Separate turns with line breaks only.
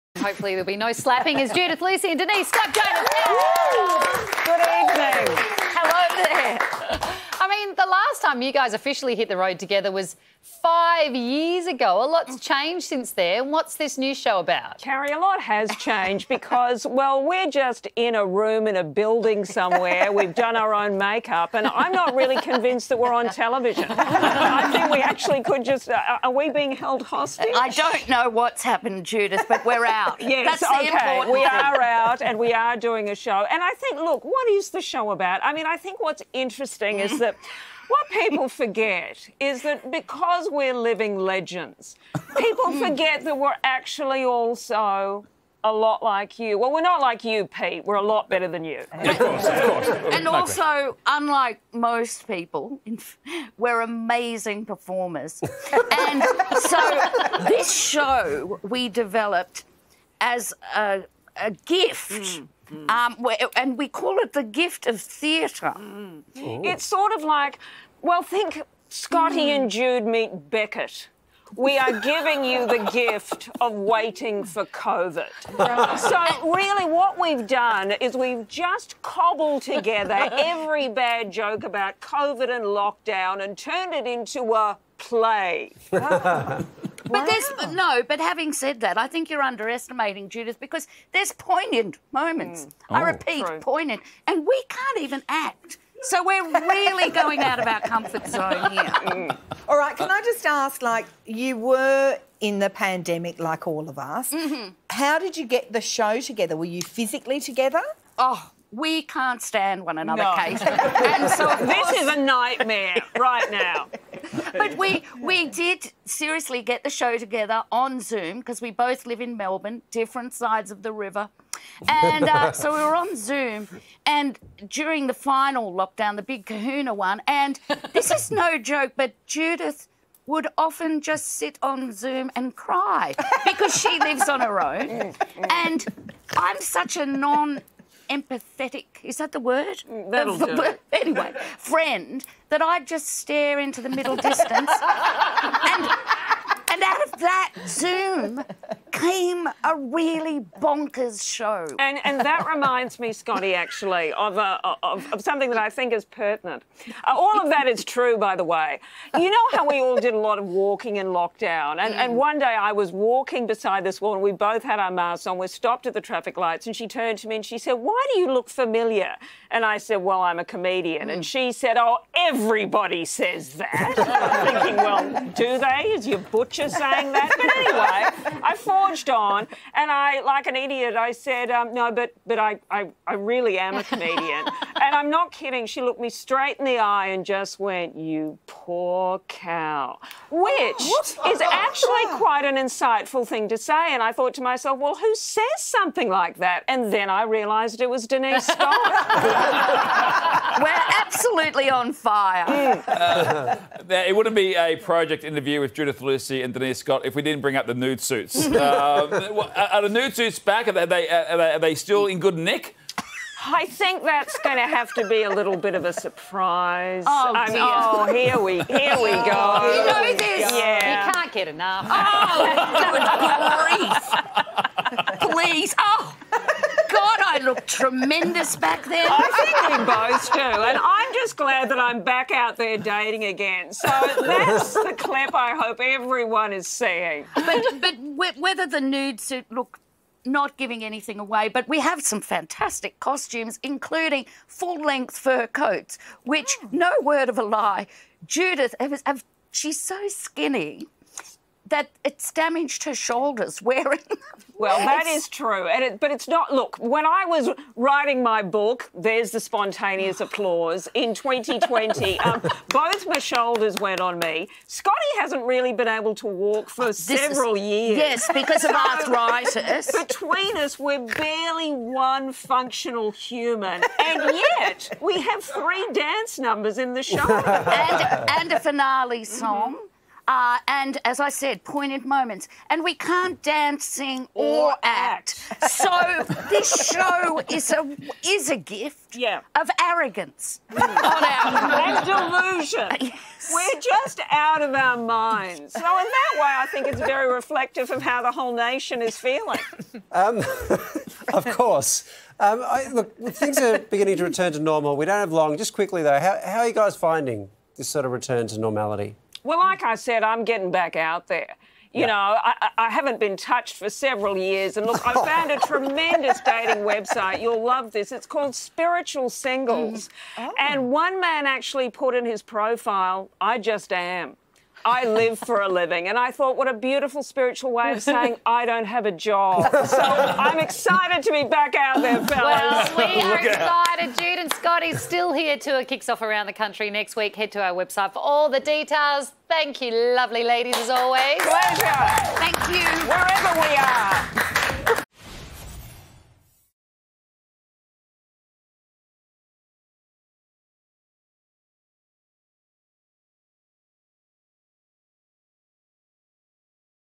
Hopefully there'll be no slapping as Judith, Lucy and Denise step down.
Good evening.
Hello there. I mean, the last time you guys officially hit the road together was 5 years ago. A lot's changed since then. What's this new show about?
Carrie, a lot has changed because, well, we're just in a room in a building somewhere. We've done our own makeup, and I'm not really convinced that we're on television. I think we actually could just... are we being held hostage?
I don't know what's happened, Judith, but we're out.
Yes,
that's the important
we
thing.
are out and we are doing a show. And I think, look, what is the show about? I mean, I think what's interesting is that what people forget is that because we're living legends, people forget that we're actually also a lot like you. Well, we're not like you, Pete. We're a lot better than you.
Of course.
And also, unlike most people, we're amazing performers. And so this show we developed as a gift. And we call it the gift of theatre.
It's sort of like, well, think Scotty and Jude meet Beckett. We are giving you the gift of waiting for COVID. So really what we've done is we've just cobbled together every bad joke about COVID and lockdown and turned it into a play.
But having said that, I think you're underestimating, Judith, because there's poignant moments. I repeat, poignant. And we can't even act. So we're really going out of our comfort zone here.
All right, can I just ask, like, you were in the pandemic like all of us. How did you get the show together? Were you physically together?
Oh, we can't stand one another, Kate. And so
this is a nightmare right now.
But we did seriously get the show together on Zoom because we both live in Melbourne, different sides of the river. And so we were on Zoom, and during the final lockdown, the big kahuna one, and this is no joke, but Judith would often just sit on Zoom and cry because she lives on her own. And I'm such a empathetic, is that the word?
That'll do.
Anyway, friend, that I'd just stare into the middle distance. And out of that Zoom came a really bonkers show.
And that reminds me, Scotty, actually, of something that I think is pertinent. All of that is true, by the way. You know how we all did a lot of walking in lockdown? And one day I was walking beside this woman. We both had our masks on. We stopped at the traffic lights, and she turned to me and she said, "Why do you look familiar?" And I said, "Well, I'm a comedian." And she said, "Oh, everybody says that." I'm thinking, well, do they? Is your butcher saying that? But anyway, I forged on, and I, like an idiot, I said, "No, but I really am a comedian." And I'm not kidding. She looked me straight in the eye and just went, "You poor cow," which is actually quite an insightful thing to say. And I thought to myself, well, who says something like that? And then I realised it was Denise Scott.
We're absolutely on fire.
It wouldn't be a project interview with Judith, Lucy and Denise Scott if we didn't bring up the nude suits. Are the nude suits back? Are they still in good nick?
I think that's going to have to be a little bit of a surprise.
Oh, dear.
Oh, here we go.
You know this?
Yeah.
You can't get enough.
Oh, please. Oh, God, I look tremendous back then.
I think we both do. And I'm just glad that I'm back out there dating again. So that's the clip I hope everyone is seeing.
But whether the nude suit, look, not giving anything away, but we have some fantastic costumes, including full-length fur coats, which, no word of a lie, Judith, she's so skinny that it's damaged her shoulders wearing them.
Well, that is true. But it's not... Look, when I was writing my book, there's the spontaneous applause, in 2020, both my shoulders went on me. Scotty hasn't really been able to walk for several years.
Yes, because of arthritis.
Between us, we're barely one functional human. And yet, we have 3 dance numbers in the show.
And a finale song. and, as I said, poignant moments. And we can't dance, sing, or act. So this show is a gift of arrogance on our part.
And delusion.
Yes.
We're just out of our minds. So in that way, I think it's very reflective of how the whole nation is feeling.
Of course. Look, things are beginning to return to normal. We don't have long. Just quickly, though, how are you guys finding this sort of return to normality?
Well, like I said, I'm getting back out there. You know, I haven't been touched for several years. And look, I found a tremendous dating website. You'll love this. It's called Spiritual Singles. And one man actually put in his profile, "I just am. I live for a living." And I thought, what a beautiful spiritual way of saying I don't have a job. So I'm excited to be back out there, fellas.
Well, we are excited. Jude and Scotty's still here. Tour kicks off around the country next week. Head to our website for all the details. Thank you, lovely ladies, as always.
Pleasure.